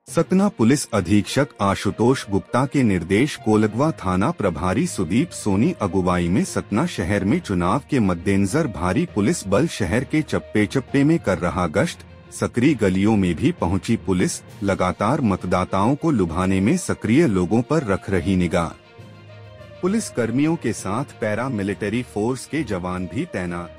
Satna police अधीक्षक आशुतोष गुप्ता के निर्देश कोलगवा थाना प्रभारी सुदीप सोनी अगुवाई में सतना शहर में चुनाव के मद्देनजर भारी पुलिस बल शहर के चप्पे चप्पे में कर रहा गश्त। सक्रिय गलियों में भी पहुंची पुलिस लगातार मतदाताओं को लुभाने में सक्रिय लोगों पर रख रही निगाह। पुलिस कर्मियों के साथ पैरा मिलिट्री फोर्स के जवान भी तैनात।